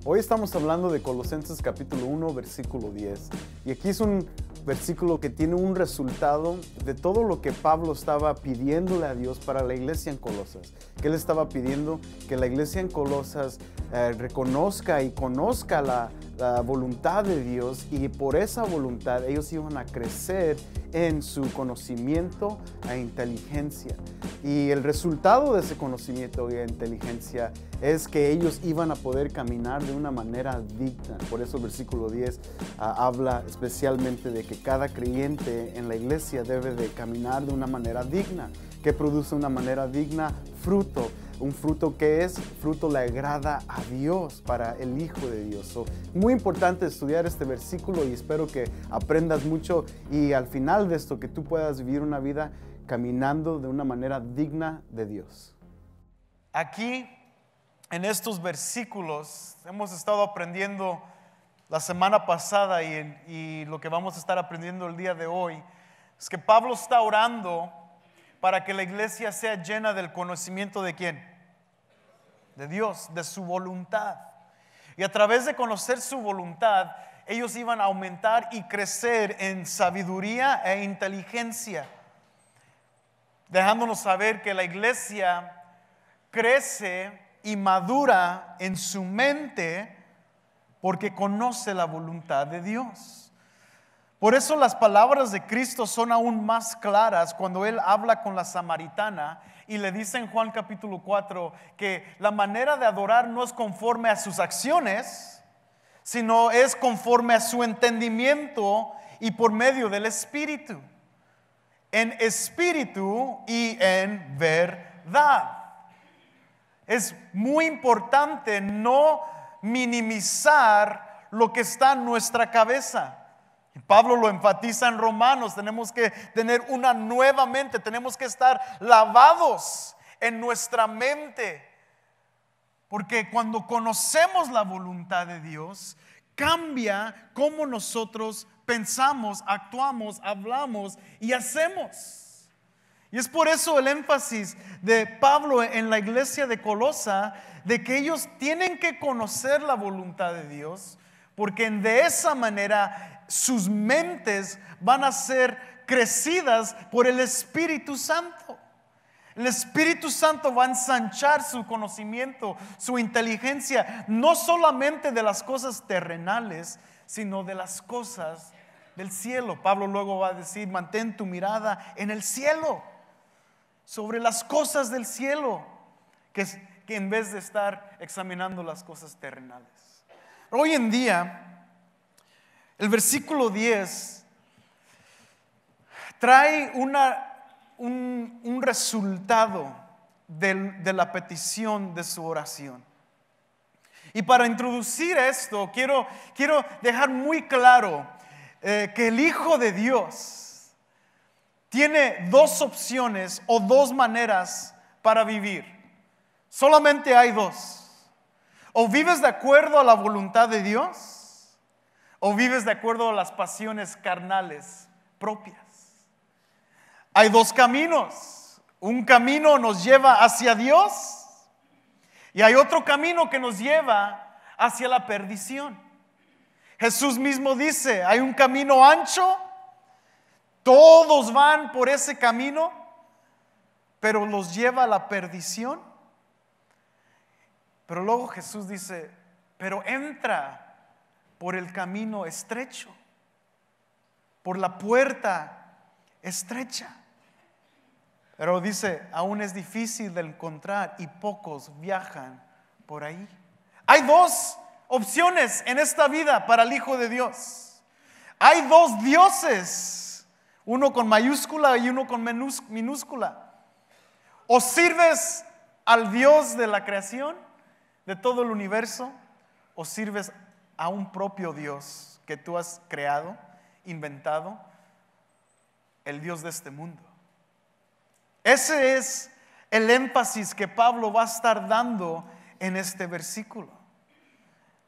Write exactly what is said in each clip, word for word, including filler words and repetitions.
Hoy estamos hablando de Colosenses capítulo uno, versículo diez. Y aquí es un versículo que tiene un resultado de todo lo que Pablo estaba pidiéndole a Dios para la iglesia en Colosas. Que él estaba pidiendo que la iglesia en Colosas eh, reconozca y conozca la, la voluntad de Dios, y por esa voluntad ellos iban a crecer en su conocimiento e inteligencia. Y el resultado de ese conocimiento e inteligencia es que ellos iban a poder caminar de una manera digna. Por eso el versículo diez uh, habla especialmente de que cada creyente en la iglesia debe de caminar de una manera digna. ¿Qué produce una manera digna? Fruto. Un fruto que es, fruto le agrada a Dios, para el Hijo de Dios. So, muy importante estudiar este versículo, y espero que aprendas mucho y al final de esto que tú puedas vivir una vida caminando de una manera digna de Dios. Aquí, en estos versículos, hemos estado aprendiendo la semana pasada y, y lo que vamos a estar aprendiendo el día de hoy, es que Pablo está orando para que la iglesia sea llena del conocimiento ¿de quién? De Dios, de su voluntad. Y a través de conocer su voluntad, ellos iban a aumentar y crecer en sabiduría e inteligencia, dejándonos saber que la iglesia crece y madura en su mente porque conoce la voluntad de Dios. Por eso las palabras de Cristo son aún más claras cuando Él habla con la samaritana y le dice en Juan capítulo cuatro que la manera de adorar no es conforme a sus acciones, sino es conforme a su entendimiento y por medio del Espíritu. En espíritu y en verdad. Es muy importante no minimizar lo que está en nuestra cabeza. Y Pablo lo enfatiza en Romanos. Tenemos que tener una nueva mente. Tenemos que estar lavados en nuestra mente. Porque cuando conocemos la voluntad de Dios, cambia cómo nosotros pensamos, actuamos, hablamos y hacemos. Y es por eso el énfasis de Pablo en la iglesia de Colosa, de que ellos tienen que conocer la voluntad de Dios, porque de esa manera sus mentes van a ser crecidas por el Espíritu Santo. El Espíritu Santo va a ensanchar su conocimiento, su inteligencia, no solamente de las cosas terrenales, sino de las cosas del cielo. Pablo luego va a decir: mantén tu mirada en el cielo, sobre las cosas del cielo, que, que en vez de estar examinando las cosas terrenales. Hoy en día, el versículo diez trae una, un, un resultado de, de la petición de su oración. Y para introducir esto, quiero, quiero dejar muy claro eh, que el Hijo de Dios tiene dos opciones o dos maneras para vivir. Solamente hay dos. O vives de acuerdo a la voluntad de Dios, o vives de acuerdo a las pasiones carnales propias. Hay dos caminos. Un camino nos lleva hacia Dios y hay otro camino que nos lleva hacia la perdición. Jesús mismo dice: hay un camino ancho, todos van por ese camino, pero los lleva a la perdición. Pero luego Jesús dice: pero entra por el camino estrecho, por la puerta estrecha. Pero dice: aún es difícil de encontrar y pocos viajan por ahí. Hay dos opciones en esta vida para el Hijo de Dios. Hay dos dioses, uno con mayúscula y uno con minúscula. O sirves al Dios de la creación, de todo el universo, o sirves a un propio Dios que tú has creado, inventado, el Dios de este mundo. Ese es el énfasis que Pablo va a estar dando en este versículo.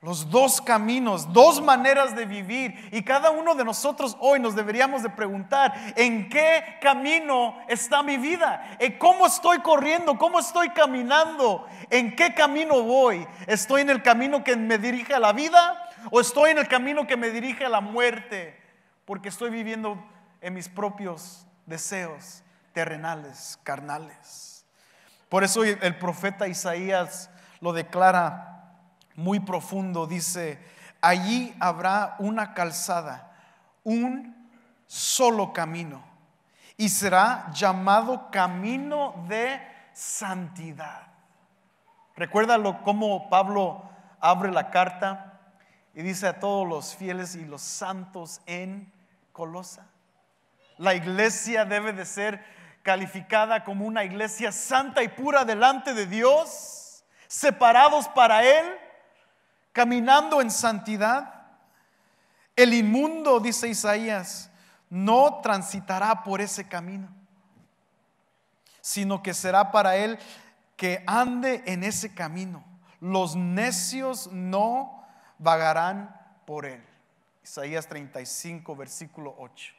Los dos caminos, dos maneras de vivir. Y cada uno de nosotros hoy nos deberíamos de preguntar: ¿en qué camino está mi vida? ¿Cómo estoy corriendo? ¿Cómo estoy caminando? ¿En qué camino voy? ¿Estoy en el camino que me dirige a la vida? ¿O estoy en el camino que me dirige a la muerte? Porque estoy viviendo en mis propios deseos terrenales, carnales. Por eso el profeta Isaías lo declara muy profundo. Dice: allí habrá una calzada, un solo camino, y será llamado camino de santidad. Recuérdalo cómo Pablo abre la carta y dice a todos los fieles y los santos en Colosa. La iglesia debe de ser calificada como una iglesia santa y pura delante de Dios, separados para Él, caminando en santidad. El inmundo, dice Isaías, no transitará por ese camino, sino que será para él que ande en ese camino. Los necios no vagarán por él. Isaías treinta y cinco, versículo ocho.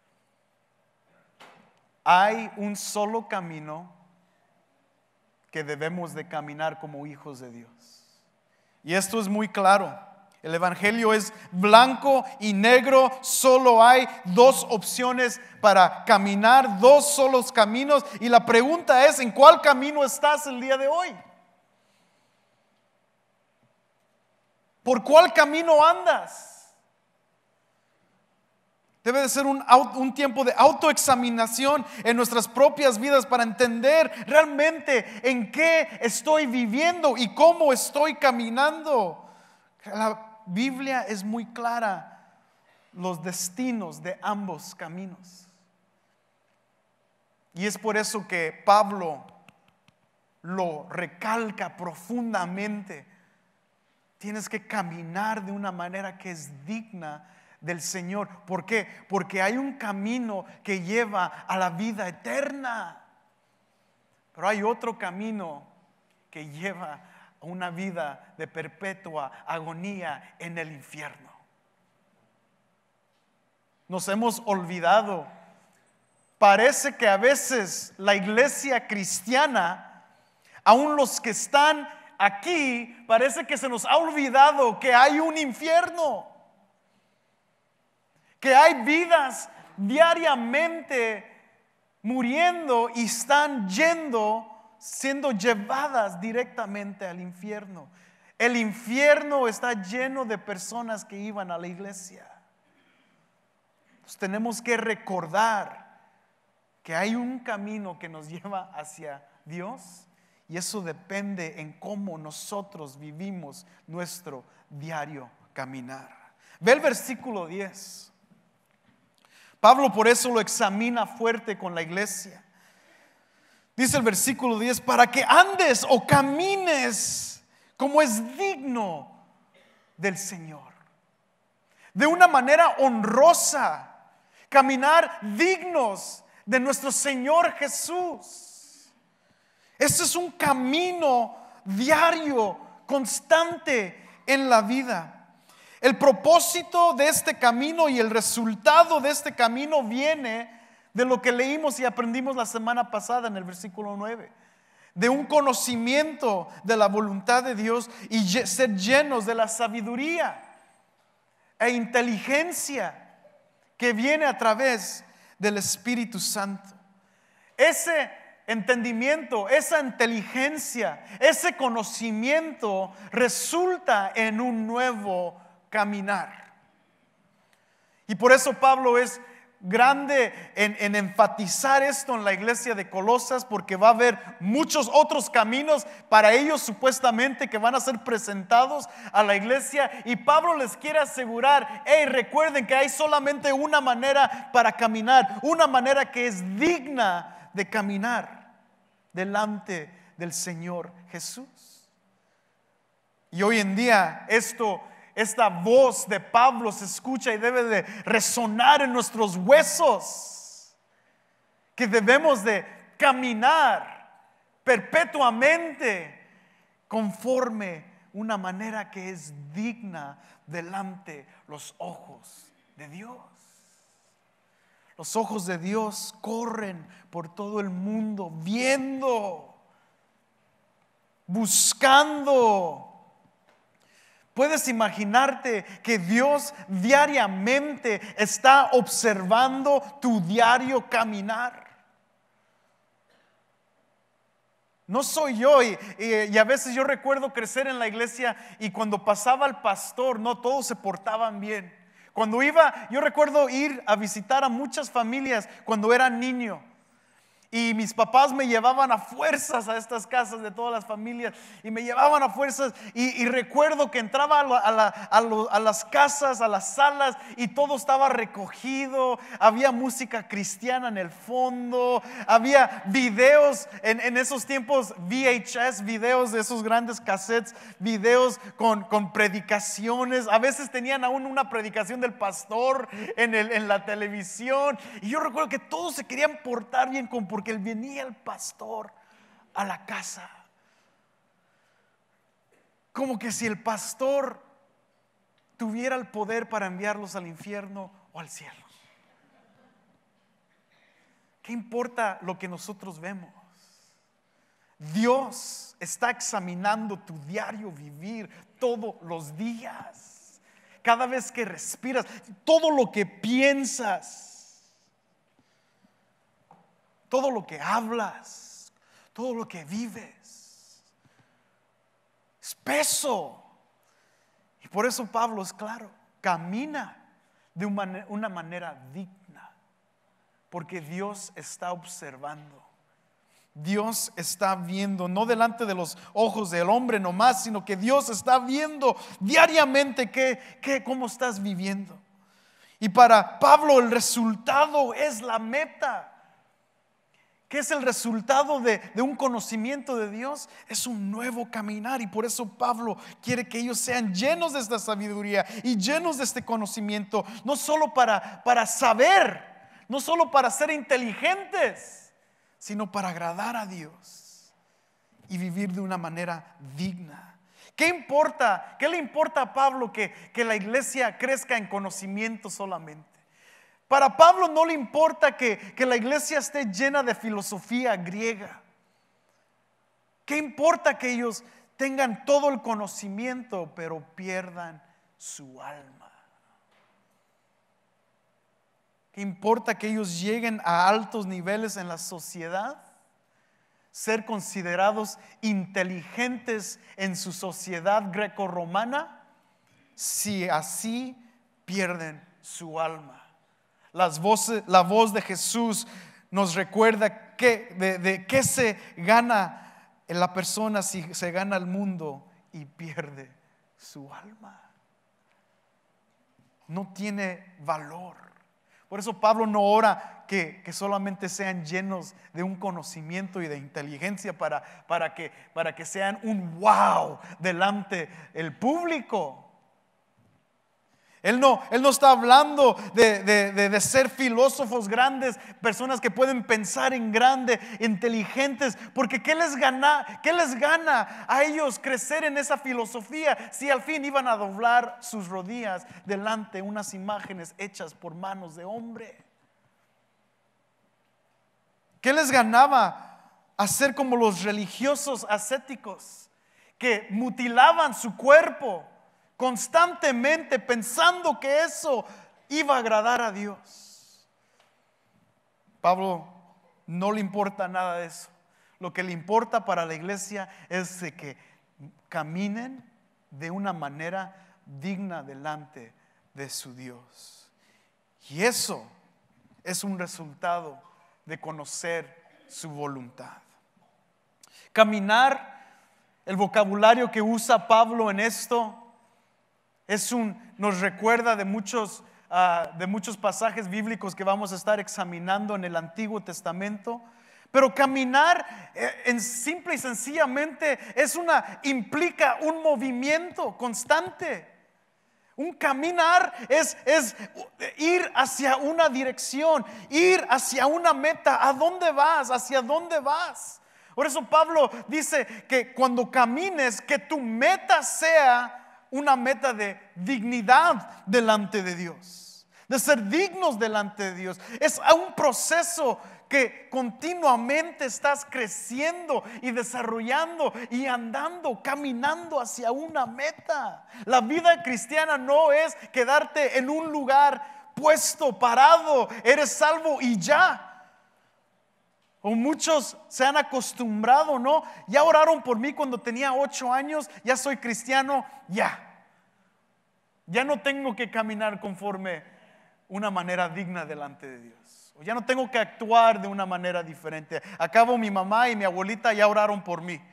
Hay un solo camino que debemos de caminar como hijos de Dios. Y esto es muy claro. El evangelio es blanco y negro. Solo hay dos opciones para caminar, dos solos caminos. Y la pregunta es: ¿en cuál camino estás el día de hoy? ¿Por cuál camino andas? Debe de ser un, un tiempo de autoexaminación en nuestras propias vidas para entender realmente en qué estoy viviendo y cómo estoy caminando. La Biblia es muy clara: los destinos de ambos caminos. Y es por eso que Pablo lo recalca profundamente. Tienes que caminar de una manera que es digna del Señor. ¿Por qué? Porque hay un camino que lleva a la vida eterna, pero hay otro camino que lleva a una vida de perpetua agonía en el infierno. Nos hemos olvidado. Parece que a veces la iglesia cristiana, aún los que están aquí, parece que se nos ha olvidado que hay un infierno, que hay vidas diariamente muriendo y están yendo, siendo llevadas directamente al infierno. El infierno está lleno de personas que iban a la iglesia. Entonces tenemos que recordar que hay un camino que nos lleva hacia Dios, y eso depende en cómo nosotros vivimos nuestro diario caminar. Ve el versículo diez. Pablo por eso lo examina fuerte con la iglesia. Dice el versículo diez: para que andes o camines como es digno del Señor, de una manera honrosa, caminar dignos de nuestro Señor Jesús. Este es un camino diario, constante en la vida. El propósito de este camino y el resultado de este camino viene de lo que leímos y aprendimos la semana pasada en el versículo nueve. De un conocimiento de la voluntad de Dios y ser llenos de la sabiduría e inteligencia que viene a través del Espíritu Santo. Ese entendimiento, esa inteligencia, ese conocimiento resulta en un nuevo caminar. Y por eso Pablo es grande en, en enfatizar esto en la iglesia de Colosas, porque va a haber muchos otros caminos para ellos supuestamente que van a ser presentados a la iglesia, y Pablo les quiere asegurar: hey, recuerden que hay solamente una manera para caminar, una manera que es digna de caminar delante del Señor Jesús. Y hoy en día esto Esta voz de Pablo se escucha y debe de resonar en nuestros huesos, que debemos de caminar perpetuamente conforme una manera que es digna delante los ojos de Dios. Los ojos de Dios corren por todo el mundo, viendo, buscando. Puedes imaginarte que Dios diariamente está observando tu diario caminar. No soy yo y, y, y a veces yo recuerdo crecer en la iglesia y cuando pasaba el pastor, no todos se portaban bien. Cuando iba, yo recuerdo ir a visitar a muchas familias cuando era niño. Y mis papás me llevaban a fuerzas a estas casas de todas las familias. Y me llevaban a fuerzas. Y, y recuerdo que entraba a, la, a, la, a, lo, a las casas, a las salas. Y todo estaba recogido. Había música cristiana en el fondo. Había videos en, en esos tiempos, V H S, videos de esos grandes cassettes. Videos con, con predicaciones. A veces tenían aún una predicación del pastor en, el, en la televisión. Y yo recuerdo que todos se querían portar bien con porque él venía el pastor a la casa. Como que si el pastor tuviera el poder para enviarlos al infierno o al cielo. ¿Qué importa lo que nosotros vemos? Dios está examinando tu diario vivir todos los días. Cada vez que respiras, todo lo que piensas, todo lo que hablas, todo lo que vives, es peso. Y por eso Pablo es claro, camina de una manera digna, porque Dios está observando. Dios está viendo, no delante de los ojos del hombre nomás, sino que Dios está viendo diariamente que, que, cómo estás viviendo. Y para Pablo el resultado es la meta. ¿Qué es el resultado de, de un conocimiento de Dios? Es un nuevo caminar. Y por eso Pablo quiere que ellos sean llenos de esta sabiduría y llenos de este conocimiento. No solo para, para saber, no solo para ser inteligentes, sino para agradar a Dios y vivir de una manera digna. ¿Qué importa? ¿Qué le importa a Pablo que, que la iglesia crezca en conocimiento solamente? Para Pablo no le importa que, que la iglesia esté llena de filosofía griega. ¿Qué importa que ellos tengan todo el conocimiento pero pierdan su alma? ¿Qué importa que ellos lleguen a altos niveles en la sociedad? Ser considerados inteligentes en su sociedad grecorromana, si así pierden su alma. Las voces, la voz de Jesús nos recuerda que, de, de qué se gana en la persona si se gana el mundo y pierde su alma. No tiene valor. Por eso Pablo no ora que, que solamente sean llenos de un conocimiento y de inteligencia para, para, que, para que sean un wow delante del público. Él no, él no está hablando de, de, de, de ser filósofos grandes, personas que pueden pensar en grande, inteligentes, porque ¿qué les gana, qué les gana a ellos crecer en esa filosofía si al fin iban a doblar sus rodillas delante de unas imágenes hechas por manos de hombre? ¿Qué les ganaba a ser como los religiosos ascéticos que mutilaban su cuerpo constantemente pensando que eso iba a agradar a Dios? Pablo no le importa nada de eso. Lo que le importa para la iglesia es de que caminen de una manera digna delante de su Dios. Y eso es un resultado de conocer su voluntad. Caminar, el vocabulario que usa Pablo en esto, Es un, nos recuerda de muchos, uh, de muchos pasajes bíblicos que vamos a estar examinando en el Antiguo Testamento. Pero caminar eh, en simple y sencillamente es una, implica un movimiento constante. Un caminar es, es ir hacia una dirección, ir hacia una meta. ¿A dónde vas? ¿Hacia dónde vas? Por eso Pablo dice que cuando camines, que tu meta sea una meta de dignidad delante de Dios, de ser dignos delante de Dios. Es un proceso que continuamente estás creciendo y desarrollando y andando, caminando hacia una meta. La vida cristiana no es quedarte en un lugar puesto, parado, eres salvo y ya. O muchos se han acostumbrado, ¿no? Ya oraron por mí cuando tenía ocho años, ya soy cristiano, ya. Ya no tengo que caminar conforme una manera digna delante de Dios. O ya no tengo que actuar de una manera diferente. Acabo, mi mamá y mi abuelita ya oraron por mí.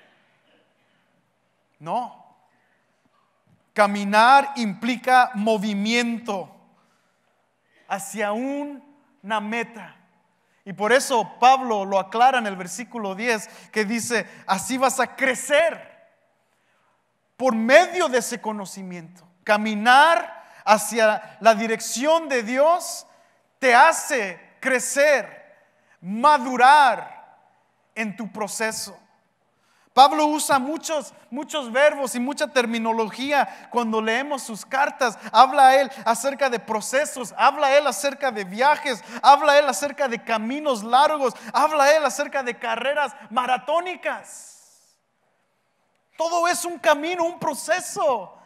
No. Caminar implica movimiento hacia una meta. Y por eso Pablo lo aclara en el versículo diez, que dice: así vas a crecer por medio de ese conocimiento. Caminar hacia la dirección de Dios te hace crecer, madurar en tu proceso. Pablo usa muchos, muchos verbos y mucha terminología cuando leemos sus cartas. Habla él acerca de procesos, habla él acerca de viajes, habla él acerca de caminos largos, habla él acerca de carreras maratónicas. Todo es un camino, un proceso.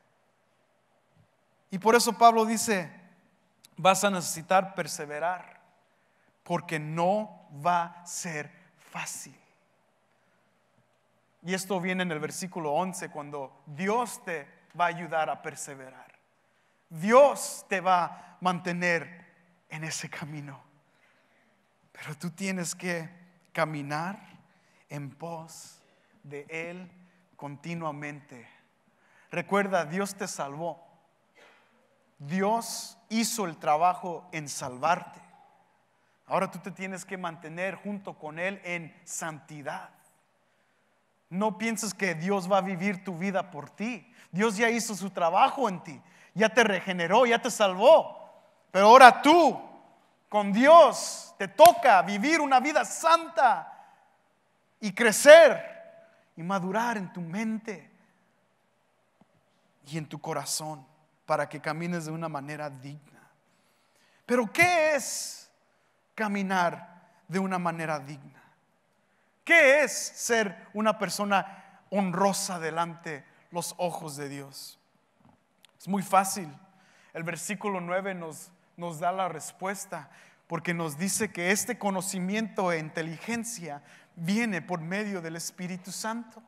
Y por eso Pablo dice: vas a necesitar perseverar, porque no va a ser fácil. Y esto viene en el versículo once, cuando Dios te va a ayudar a perseverar. Dios te va a mantener en ese camino. Pero tú tienes que caminar en pos de Él continuamente. Recuerda, Dios te salvó. Dios hizo el trabajo en salvarte. Ahora tú te tienes que mantener junto con Él en santidad. No pienses que Dios va a vivir tu vida por ti. Dios ya hizo su trabajo en ti, ya te regeneró, ya te salvó. Pero ahora tú, con Dios, te toca vivir una vida santa y crecer y madurar en tu mente y en tu corazón, para que camines de una manera digna. Pero ¿qué es caminar de una manera digna? ¿Qué es ser una persona honrosa delante los ojos de Dios? Es muy fácil. El versículo nueve nos, nos da la respuesta, porque nos dice que este conocimiento e inteligencia viene por medio del Espíritu Santo.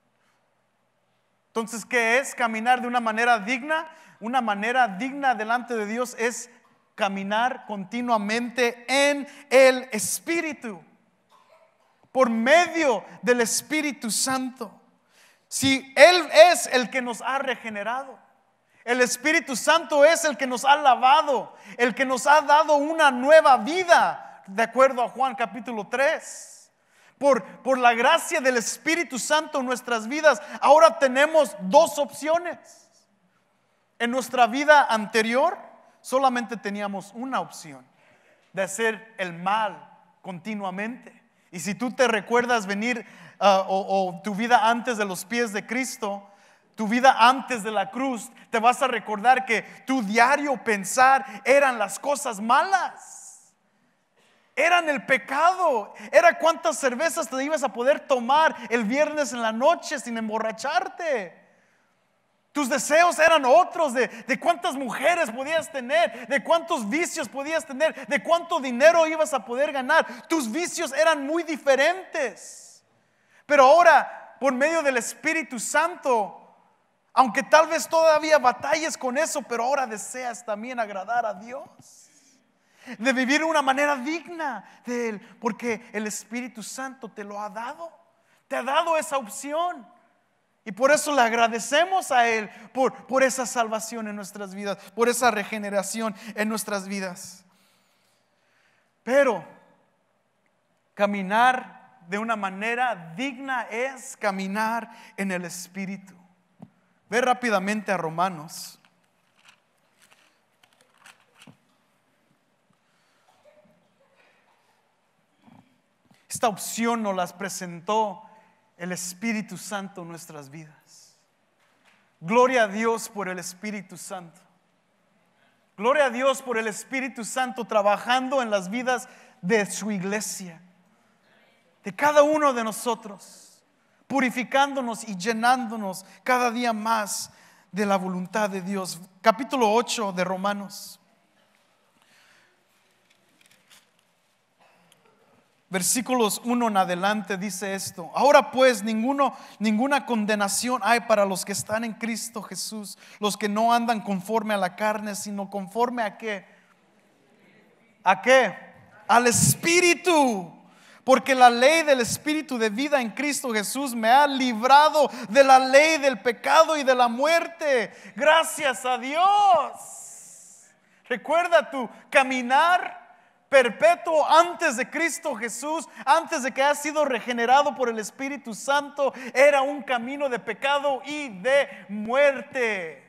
Entonces, ¿qué es caminar de una manera digna? Una manera digna delante de Dios es caminar continuamente en el Espíritu, por medio del Espíritu Santo. Si Él es el que nos ha regenerado, el Espíritu Santo es el que nos ha lavado, el que nos ha dado una nueva vida, de acuerdo a Juan capítulo tres. Por, por la gracia del Espíritu Santo en nuestras vidas, ahora tenemos dos opciones. En nuestra vida anterior solamente teníamos una opción: de hacer el mal continuamente. Y si tú te recuerdas venir uh, o, o tu vida antes de los pies de Cristo, tu vida antes de la cruz, te vas a recordar que tu diario pensar eran las cosas malas, eran el pecado, era cuántas cervezas te ibas a poder tomar el viernes en la noche sin emborracharte. Tus deseos eran otros, de, de cuántas mujeres podías tener, de cuántos vicios podías tener, de cuánto dinero ibas a poder ganar. Tus vicios eran muy diferentes. Pero ahora, por medio del Espíritu Santo, aunque tal vez todavía batalles con eso, pero ahora deseas también agradar a Dios, de vivir de una manera digna de Él, porque el Espíritu Santo te lo ha dado, te ha dado esa opción. Y por eso le agradecemos a Él por, por esa salvación en nuestras vidas, por esa regeneración en nuestras vidas. Pero caminar de una manera digna es caminar en el Espíritu. Ve rápidamente a Romanos. Esta opción nos las presentó el Espíritu Santo en nuestras vidas. Gloria a Dios por el Espíritu Santo. Gloria a Dios por el Espíritu Santo trabajando en las vidas de su iglesia, de cada uno de nosotros, purificándonos y llenándonos cada día más de la voluntad de Dios. Capítulo ocho de Romanos, versículos uno en adelante dice esto: ahora pues ninguno, ninguna condenación hay para los que están en Cristo Jesús, los que no andan conforme a la carne, sino conforme a qué, a qué, al Espíritu. Porque la ley del Espíritu de vida en Cristo Jesús me ha librado de la ley del pecado y de la muerte. Gracias a Dios. Recuerda tu caminar perpetuo antes de Cristo Jesús, antes de que hayas sido regenerado por el Espíritu Santo, era un camino de pecado y de muerte.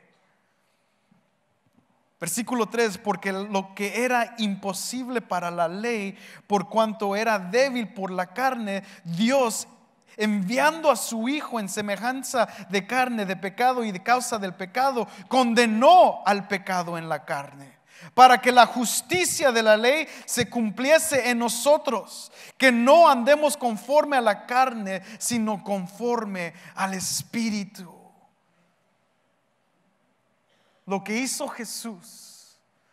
Versículo tres: porque lo que era imposible para la ley, por cuanto era débil por la carne, Dios, enviando a su Hijo en semejanza de carne, de pecado y de causa del pecado, condenó al pecado en la carne, para que la justicia de la ley se cumpliese en nosotros, que no andemos conforme a la carne, sino conforme al Espíritu. Lo que hizo Jesús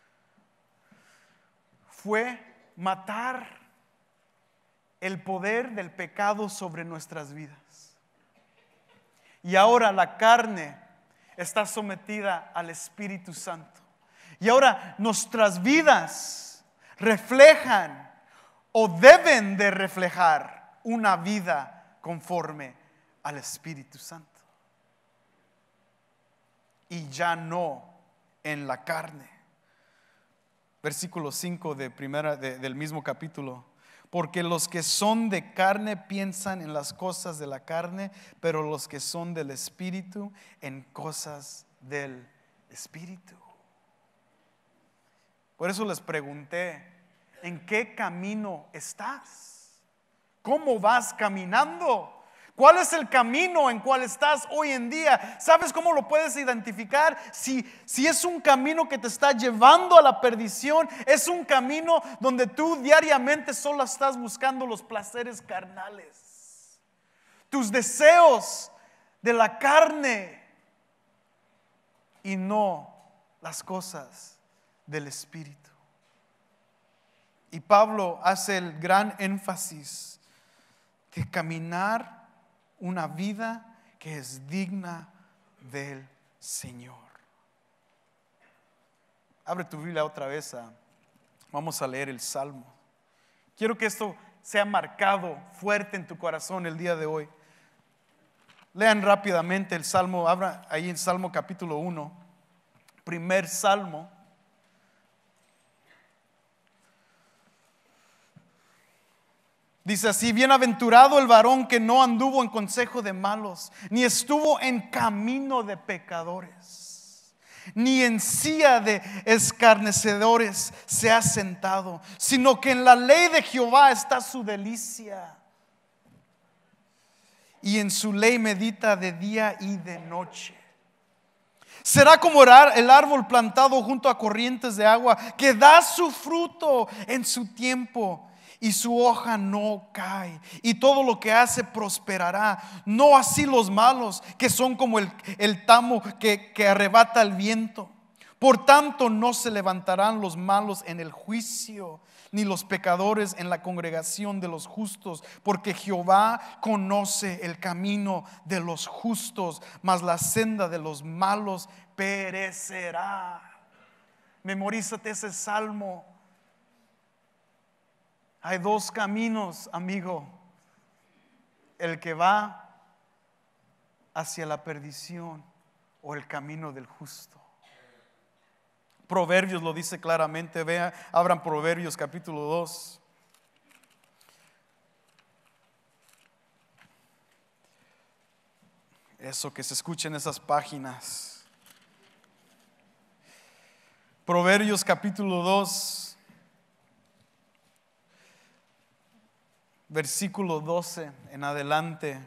fue matar el poder del pecado sobre nuestras vidas. Y ahora la carne está sometida al Espíritu Santo. Y ahora nuestras vidas reflejan o deben de reflejar una vida conforme al Espíritu Santo. Y ya no en la carne. Versículo cinco de primera, de, del mismo capítulo: porque los que son de carne piensan en las cosas de la carne, pero los que son del Espíritu en cosas del Espíritu. Por eso les pregunté: ¿en qué camino estás? ¿Cómo vas caminando? ¿Cuál es el camino en cual estás hoy en día? ¿Sabes cómo lo puedes identificar? Si, si es un camino que te está llevando a la perdición, es un camino donde tú diariamente solo estás buscando los placeres carnales, tus deseos de la carne, y no las cosas del Espíritu. Y Pablo hace el gran énfasis de caminar una vida que es digna del Señor. Abre tu Biblia otra vez. A, vamos a leer el Salmo. Quiero que esto sea marcado fuerte en tu corazón el día de hoy. Lean rápidamente el Salmo. Abra ahí en Salmo capítulo uno, primer Salmo. Dice así: bienaventurado el varón que no anduvo en consejo de malos, ni estuvo en camino de pecadores, ni en silla de escarnecedores se ha sentado, sino que en la ley de Jehová está su delicia, y en su ley medita de día y de noche. Será como el árbol plantado junto a corrientes de agua, que da su fruto en su tiempo, y su hoja no cae, y todo lo que hace prosperará. No así los malos, que son como el, el tamo que, que arrebata el viento. Por tanto no se levantarán los malos en el juicio, ni los pecadores en la congregación de los justos, porque Jehová conoce el camino de los justos, mas la senda de los malos perecerá. Memorízate ese salmo. Hay dos caminos, amigo: el que va hacia la perdición o el camino del justo. Proverbios lo dice claramente. Vean, abran Proverbios capítulo dos. Eso, que se escuchen esas páginas. Proverbios capítulo dos. versículo doce en adelante.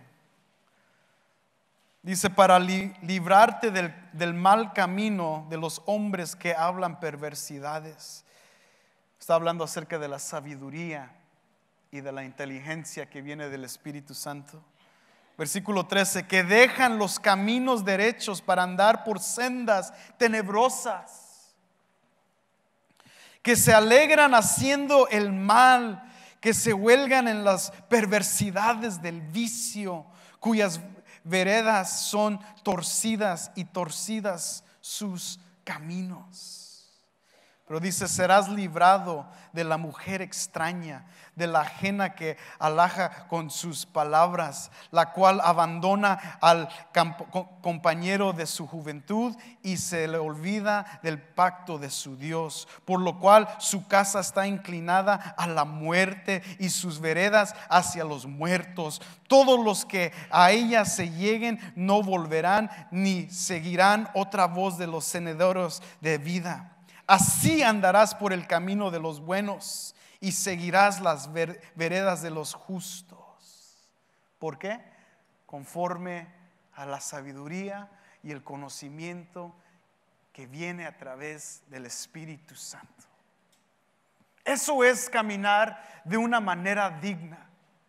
Dice, para li- librarte del, del mal camino de los hombres que hablan perversidades. Está hablando acerca de la sabiduría y de la inteligencia que viene del Espíritu Santo. Versículo trece, que dejan los caminos derechos para andar por sendas tenebrosas, que se alegran haciendo el mal, que se huelgan en las perversidades del vicio, cuyas veredas son torcidas y torcidas sus caminos. Pero dice, serás librado de la mujer extraña, de la ajena que alhaja con sus palabras, la cual abandona al compañero de su juventud y se le olvida del pacto de su Dios, por lo cual su casa está inclinada a la muerte y sus veredas hacia los muertos. Todos los que a ella se lleguen no volverán ni seguirán otra voz de los senderos de vida. Así andarás por el camino de los buenos y seguirás las veredas de los justos. ¿Por qué? Conforme a la sabiduría y el conocimiento que viene a través del Espíritu Santo. Eso es caminar de una manera digna,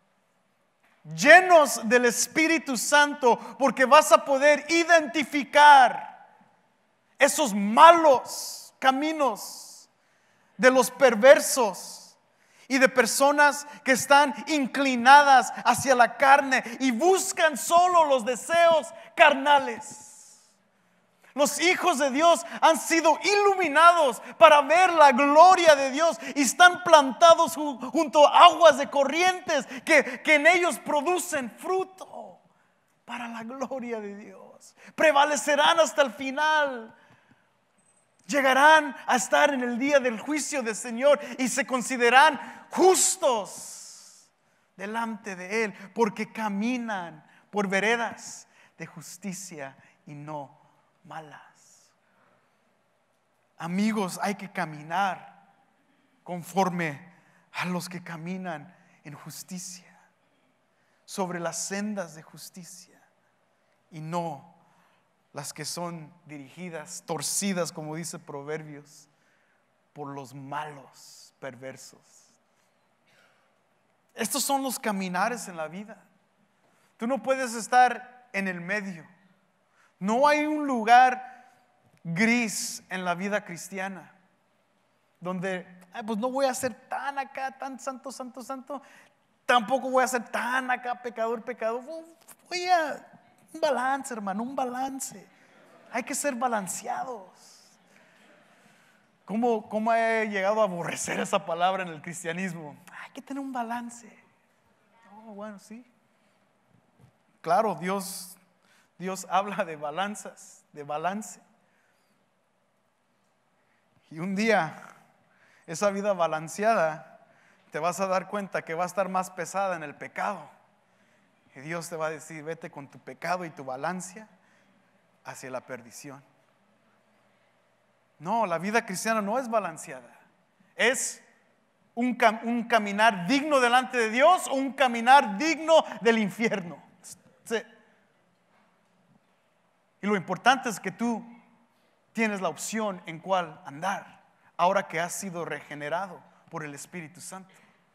llenos del Espíritu Santo, porque vas a poder identificar esos malos caminos de los perversos y de personas que están inclinadas hacia la carne y buscan solo los deseos carnales. Los hijos de Dios han sido iluminados para ver la gloria de Dios y están plantados junto a aguas de corrientes que, que en ellos producen fruto para la gloria de Dios. Prevalecerán hasta el final. Llegarán a estar en el día del juicio del Señor y se consideran justos delante de Él, porque caminan por veredas de justicia y no malas. Amigos, hay que caminar conforme a los que caminan en justicia, sobre las sendas de justicia y no las que son dirigidas, torcidas, como dice Proverbios, por los malos, perversos. Estos son los caminares en la vida. Tú no puedes estar en el medio. No hay un lugar gris en la vida cristiana donde, ay, pues no voy a ser tan acá, tan santo, santo, santo. Tampoco voy a ser tan acá, pecador, pecador. Voy a un balance, hermano, un balance. Hay que ser balanceados. ¿Cómo, cómo he llegado a aborrecer esa palabra en el cristianismo? Hay que tener un balance. Oh, bueno, sí. Claro, Dios, Dios habla de balanzas, de balance. Y un día, esa vida balanceada, te vas a dar cuenta que va a estar más pesada en el pecado. Y Dios te va a decir, vete con tu pecado y tu balanza hacia la perdición. No, la vida cristiana no es balanceada. Es un, cam- un caminar digno delante de Dios o un caminar digno del infierno. Sí. Y lo importante es que tú tienes la opción en cuál andar, ahora que has sido regenerado por el Espíritu Santo.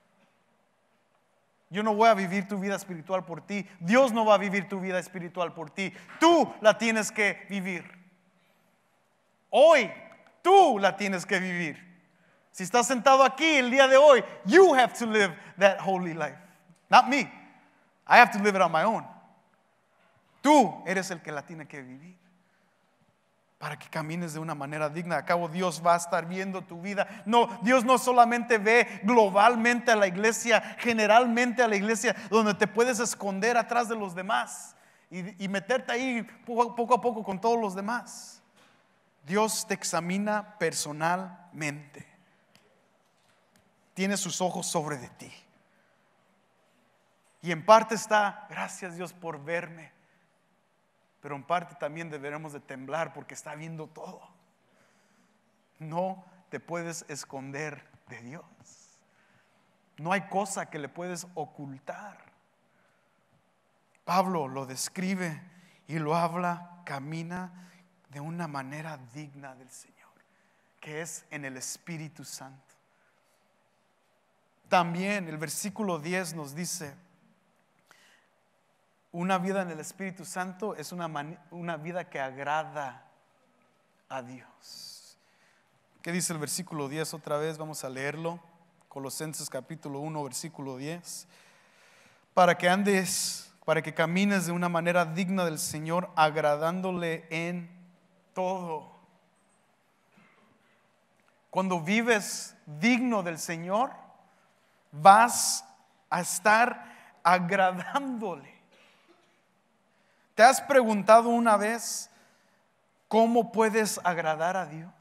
Yo no voy a vivir tu vida espiritual por ti. Dios no va a vivir tu vida espiritual por ti. Tú la tienes que vivir. Hoy, tú la tienes que vivir. Si estás sentado aquí el día de hoy, you have to live that holy life. Not me. I have to live it on my own. Tú eres el que la tiene que vivir, para que camines de una manera digna. A cabo, Dios va a estar viendo tu vida. No, Dios no solamente ve globalmente a la iglesia, generalmente a la iglesia, donde te puedes esconder atrás de los demás y, y meterte ahí poco, poco a poco con todos los demás. Dios te examina personalmente. Tiene sus ojos sobre de ti. Y en parte está, gracias Dios por verme. Pero en parte también deberemos de temblar porque está viendo todo. No te puedes esconder de Dios. No hay cosa que le puedes ocultar. Pablo lo describe y lo habla, camina de una manera digna del Señor, que es en el Espíritu Santo. También el versículo diez nos dice, una vida en el Espíritu Santo es una, man- una vida que agrada a Dios. ¿Qué dice el versículo diez? Otra vez vamos a leerlo. Colosenses capítulo uno, versículo diez. Para que andes, para que camines de una manera digna del Señor, agradándole en todo. Cuando vives digno del Señor, vas a estar agradándole. ¿Te has preguntado una vez cómo puedes agradar a Dios?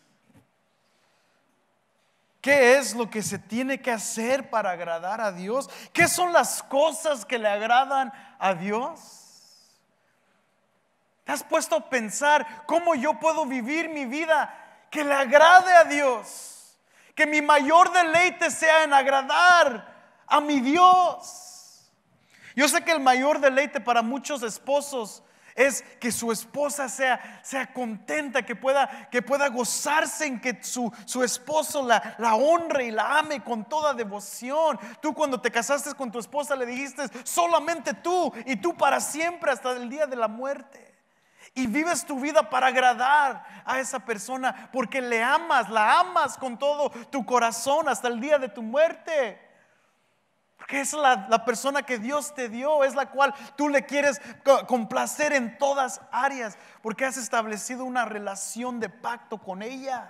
¿Qué es lo que se tiene que hacer para agradar a Dios? ¿Qué son las cosas que le agradan a Dios? ¿Te has puesto a pensar cómo yo puedo vivir mi vida que le agrade a Dios? Que mi mayor deleite sea en agradar a mi Dios. Yo sé que el mayor deleite para muchos esposos es que su esposa sea, sea contenta, que pueda, que pueda gozarse en que su, su esposo la, la honre y la ame con toda devoción. Tú cuando te casaste con tu esposa le dijiste solamente tú y tú para siempre hasta el día de la muerte. Y vives tu vida para agradar a esa persona porque le amas, la amas con todo tu corazón hasta el día de tu muerte. Porque es la, la persona que Dios te dio, es la cual tú le quieres complacer en todas áreas, porque has establecido una relación de pacto con ella.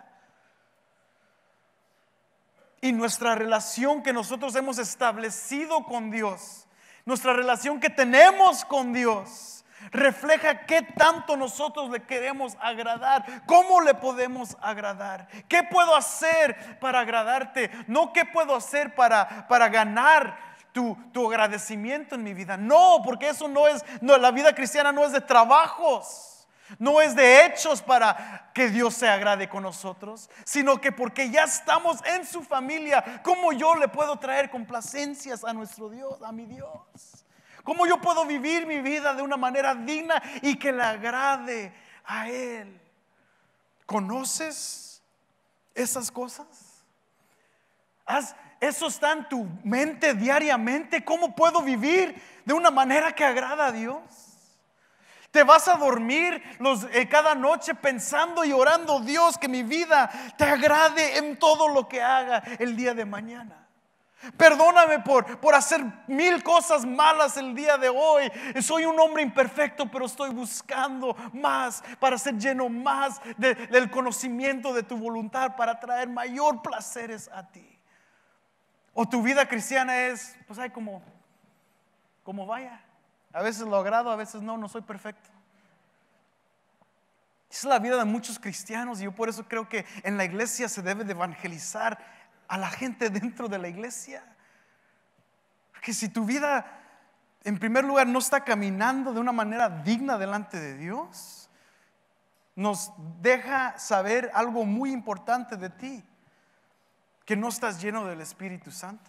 Y nuestra relación que nosotros hemos establecido con Dios, nuestra relación que tenemos con Dios, refleja qué tanto nosotros le queremos agradar. ¿Cómo le podemos agradar? ¿Qué puedo hacer para agradarte? No qué puedo hacer para, para ganar tu, tu agradecimiento en mi vida. No, porque eso no es, no, la vida cristiana no es de trabajos, no es de hechos para que Dios se agrade con nosotros, sino que porque ya estamos en su familia, ¿cómo yo le puedo traer complacencias a nuestro Dios, a mi Dios? ¿Cómo yo puedo vivir mi vida de una manera digna y que le agrade a Él? ¿Conoces esas cosas? ¿Has, ¿Eso está en tu mente diariamente? ¿Cómo puedo vivir de una manera que agrada a Dios? Te vas a dormir los, eh, cada noche pensando y orando, Dios, que mi vida te agrade en todo lo que haga el día de mañana. Perdóname por, por hacer mil cosas malas el día de hoy. Soy un hombre imperfecto, pero estoy buscando más para ser lleno más de, del conocimiento de tu voluntad, para traer mayor placeres a ti. O tu vida cristiana es, pues hay como, como vaya. A veces lo agrado, a veces no, no soy perfecto. Esa es la vida de muchos cristianos, y yo por eso creo que en la iglesia se debe de evangelizar a la gente dentro de la iglesia. Porque si tu vida en primer lugar no está caminando de una manera digna delante de Dios, nos deja saber algo muy importante de ti, que no estás lleno del Espíritu Santo.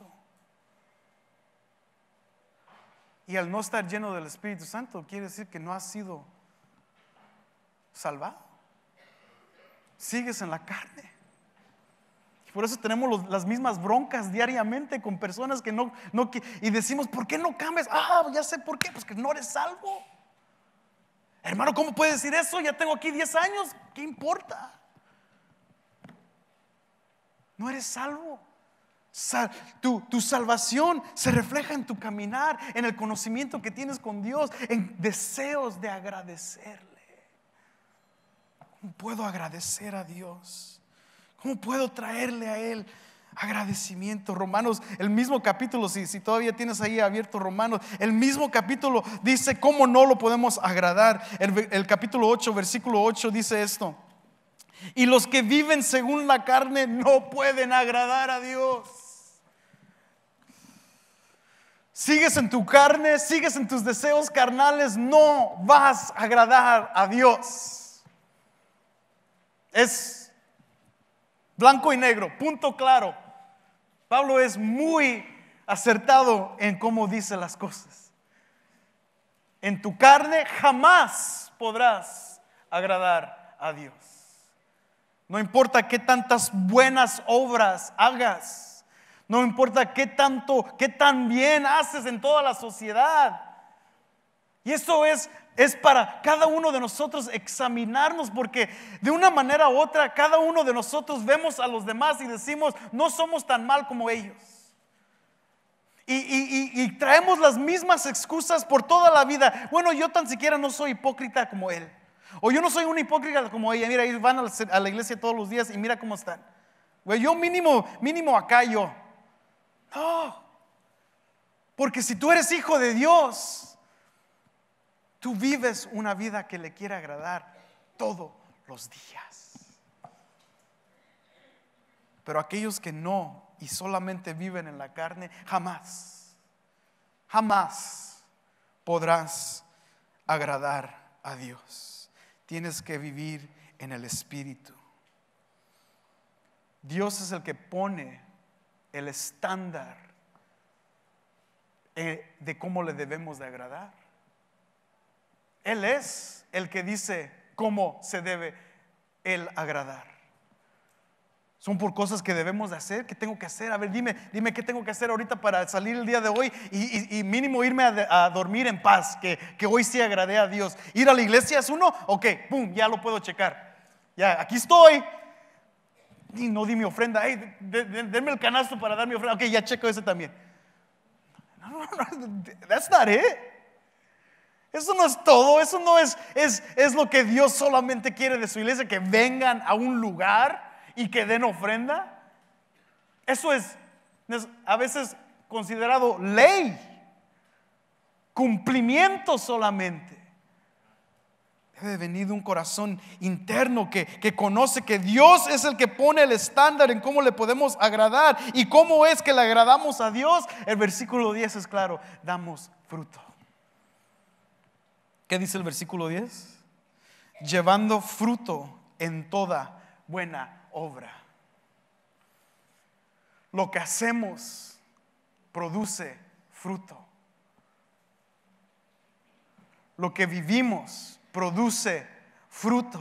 Y al no estar lleno del Espíritu Santo quiere decir que no has sido salvado. Sigues en la carne. Por eso tenemos los, las mismas broncas diariamente con personas que no, no y decimos, ¿por qué no cambias? Ah, ya sé por qué, pues que no eres salvo. Hermano, ¿cómo puedes decir eso? Ya tengo aquí diez años, ¿qué importa? No eres salvo. Sal, tu, tu salvación se refleja en tu caminar, en el conocimiento que tienes con Dios, en deseos de agradecerle. ¿Cómo puedo agradecer a Dios? ¿Cómo puedo traerle a Él agradecimiento? Romanos, el mismo capítulo, si, si todavía tienes ahí abierto Romanos, el mismo capítulo dice cómo no lo podemos agradar. El, el capítulo ocho, versículo ocho dice esto: y los que viven según la carne no pueden agradar a Dios. Sigues en tu carne, sigues en tus deseos carnales, no vas a agradar a Dios. Es blanco y negro, punto claro. Pablo es muy acertado en cómo dice las cosas. En tu carne jamás podrás agradar a Dios. No importa qué tantas buenas obras hagas, no importa qué tanto, qué tan bien haces en toda la sociedad. Y eso es, es para cada uno de nosotros examinarnos, porque de una manera u otra cada uno de nosotros vemos a los demás y decimos, no somos tan mal como ellos. Y, y, y, y traemos las mismas excusas por toda la vida. Bueno, yo tan siquiera no soy hipócrita como él. O yo no soy una hipócrita como ella. Mira, ellos van a la iglesia todos los días y mira cómo están. Güey, yo mínimo, mínimo acá yo. No. Porque si tú eres hijo de Dios, tú vives una vida que le quiere agradar todos los días. Pero aquellos que no y solamente viven en la carne, jamás, jamás podrás agradar a Dios. Tienes que vivir en el Espíritu. Dios es el que pone el estándar de cómo le debemos de agradar. Él es el que dice cómo se debe Él agradar. Son por cosas que debemos de hacer. ¿Qué tengo que hacer? A ver, dime, dime qué tengo que hacer ahorita para salir el día de hoy y, y, y mínimo irme a, a dormir en paz, que, que hoy sí agradé a Dios. Ir a la iglesia es uno, ok, pum, ya lo puedo checar. Ya, aquí estoy. Y no di mi ofrenda. Hey, de, de, denme el canasto para dar mi ofrenda. Ok, ya checo ese también. No, no, no, that's not it. Eso no es todo. Eso no es, es, es lo que Dios solamente quiere de su iglesia, que vengan a un lugar y que den ofrenda. Eso es, es a veces considerado ley, cumplimiento solamente. Debe venir de un corazón interno que, que conoce que Dios es el que pone el estándar en cómo le podemos agradar. ¿Y cómo es que le agradamos a Dios? El versículo diez es claro: damos fruto. ¿Qué dice el versículo diez? Llevando fruto en toda buena obra. Lo que hacemos produce fruto. Lo que vivimos produce fruto.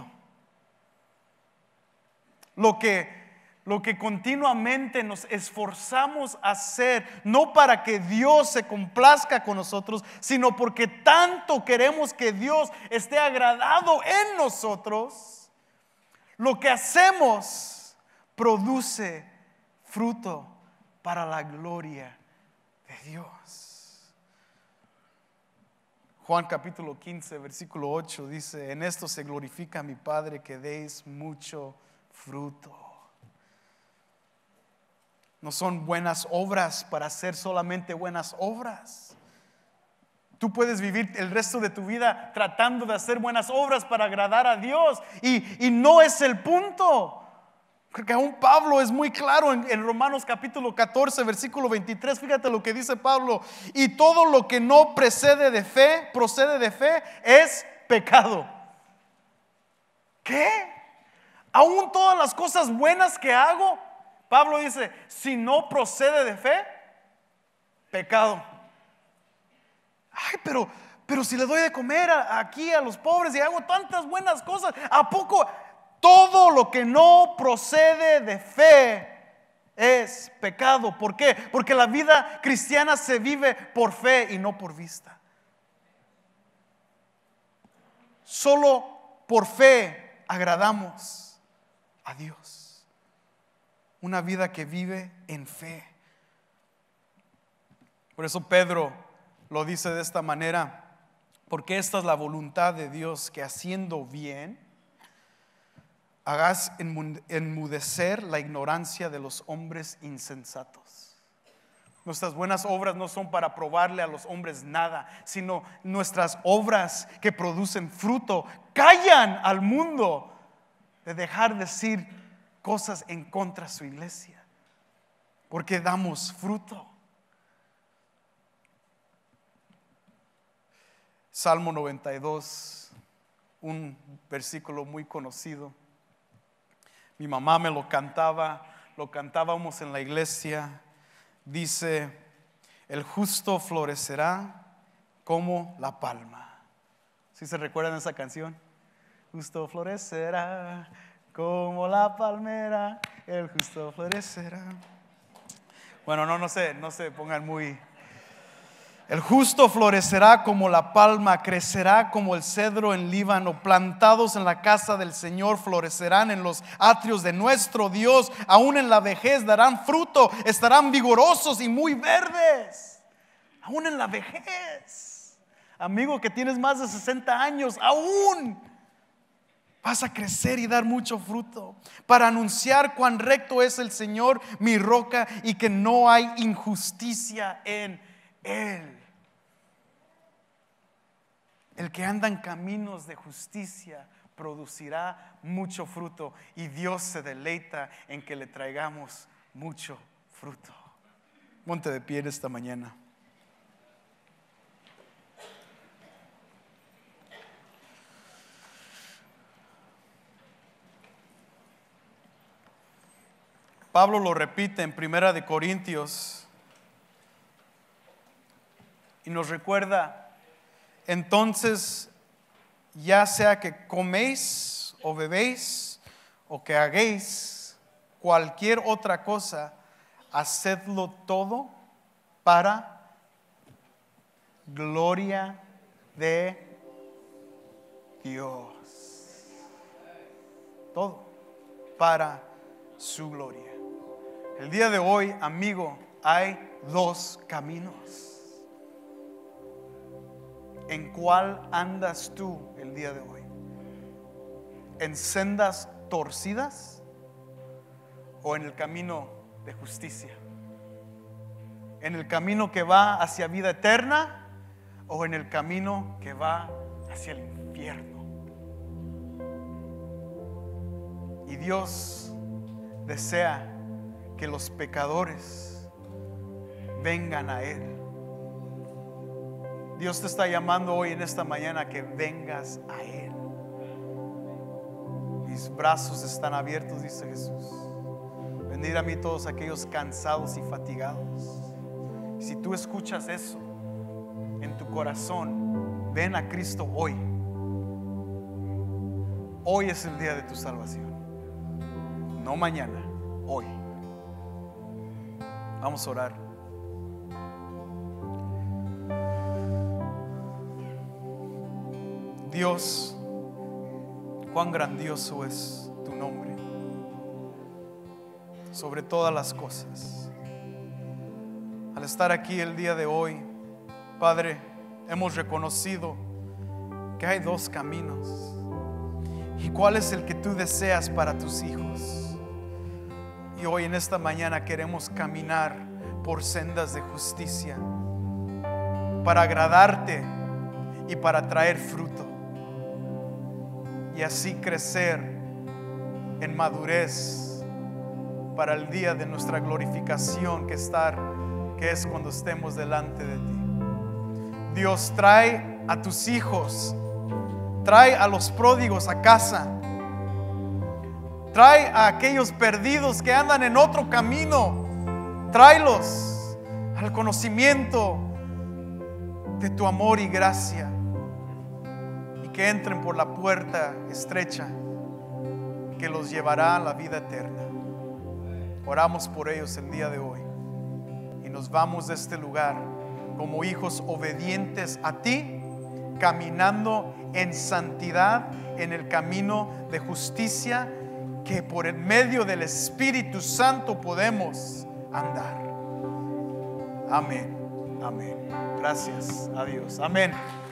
Lo que, lo que continuamente nos esforzamos a hacer, no para que Dios se complazca con nosotros, sino porque tanto queremos que Dios esté agradado en nosotros. Lo que hacemos produce fruto para la gloria de Dios. Juan capítulo quince, versículo ocho dice: en esto se glorifica mi Padre, que deis mucho fruto. No son buenas obras para hacer solamente buenas obras. Tú puedes vivir el resto de tu vida tratando de hacer buenas obras para agradar a Dios, y, y no es el punto. Creo que aún Pablo es muy claro en, en Romanos capítulo catorce, versículo veintitrés. Fíjate lo que dice Pablo: y todo lo que no precede de fe, procede de fe, es pecado. ¿Qué? Aún todas las cosas buenas que hago, Pablo dice, si no procede de fe, pecado. Ay, pero, pero si le doy de comer a, aquí a los pobres y hago tantas buenas cosas, ¿a poco? Todo lo que no procede de fe es pecado. ¿Por qué? Porque la vida cristiana se vive por fe y no por vista. Solo por fe agradamos a Dios. Una vida que vive en fe. Por eso Pedro lo dice de esta manera: porque esta es la voluntad de Dios, que haciendo bien hagas enmudecer la ignorancia de los hombres insensatos. Nuestras buenas obras no son para probarle a los hombres nada, sino nuestras obras que producen fruto callan al mundo de dejar decir cosas en contra de su iglesia, porque damos fruto. Salmo noventa y dos, un versículo muy conocido. Mi mamá me lo cantaba, lo cantábamos en la iglesia. dice, el justo florecerá como la palma. ¿Sí se recuerdan esa canción? Justo florecerá como la palmera, el justo florecerá. Bueno, no, no sé, no se pongan muy... El justo florecerá como la palma, crecerá como el cedro en Líbano, plantados en la casa del Señor, florecerán en los atrios de nuestro Dios, aún en la vejez darán fruto, estarán vigorosos y muy verdes, aún en la vejez. Amigo que tienes más de sesenta años, aún vas a crecer y dar mucho fruto, para anunciar cuán recto es el Señor, mi roca, y que no hay injusticia en Él. El que anda en caminos de justicia producirá mucho fruto, y Dios se deleita en que le traigamos mucho fruto. Ponte de pie esta mañana. Pablo lo repite en Primera de Corintios y nos recuerda: entonces, ya sea que coméis o bebéis o que hagáis cualquier otra cosa, hacedlo todo para gloria de Dios. Todo para su gloria. El día de hoy, amigo, hay dos caminos. ¿En cuál andas tú el día de hoy? ¿En sendas torcidas o en el camino de justicia? ¿En el camino que va hacia vida eterna o en el camino que va hacia el infierno? Y Dios desea que los pecadores vengan a Él. Dios te está llamando hoy en esta mañana a que vengas a Él. Mis brazos están abiertos, dice Jesús. Venid a mí todos aquellos cansados y fatigados. Si tú escuchas eso en tu corazón, ven a Cristo hoy. Hoy es el día de tu salvación, no mañana, hoy. Vamos a orar. Dios, cuán grandioso es tu nombre sobre todas las cosas. Al estar aquí el día de hoy, Padre, hemos reconocido que hay dos caminos. ¿Y cuál es el que tú deseas para tus hijos? Y hoy en esta mañana queremos caminar por sendas de justicia para agradarte y para traer fruto, y así crecer en madurez para el día de nuestra glorificación que estar, que es cuando estemos delante de ti. Dios, trae a tus hijos, trae a los pródigos a casa, trae a aquellos perdidos que andan en otro camino, tráelos al conocimiento de tu amor y gracia, y que entren por la puerta estrecha que los llevará a la vida eterna. Oramos por ellos el día de hoy y nos vamos de este lugar como hijos obedientes a ti, caminando en santidad en el camino de justicia que por el medio del Espíritu Santo podemos andar. Amén, amén. Gracias a Dios. Amén.